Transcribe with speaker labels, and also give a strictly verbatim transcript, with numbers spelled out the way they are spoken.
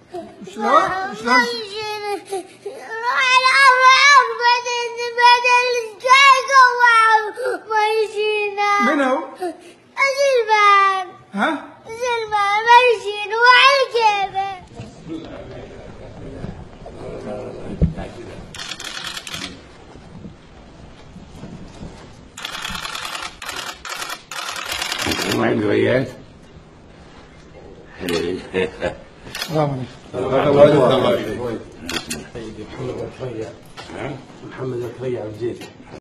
Speaker 1: شلون؟ شلون؟
Speaker 2: روح الأرض بدل بدل الجايقة ما يجينا.
Speaker 1: منو؟
Speaker 2: سلمان.
Speaker 1: ها؟
Speaker 2: سلمان ما يجينا وعلى كيفه.
Speaker 3: وين قريت؟
Speaker 1: السلام عليكم.
Speaker 4: محمد الكريع محمد الكريع الجيل.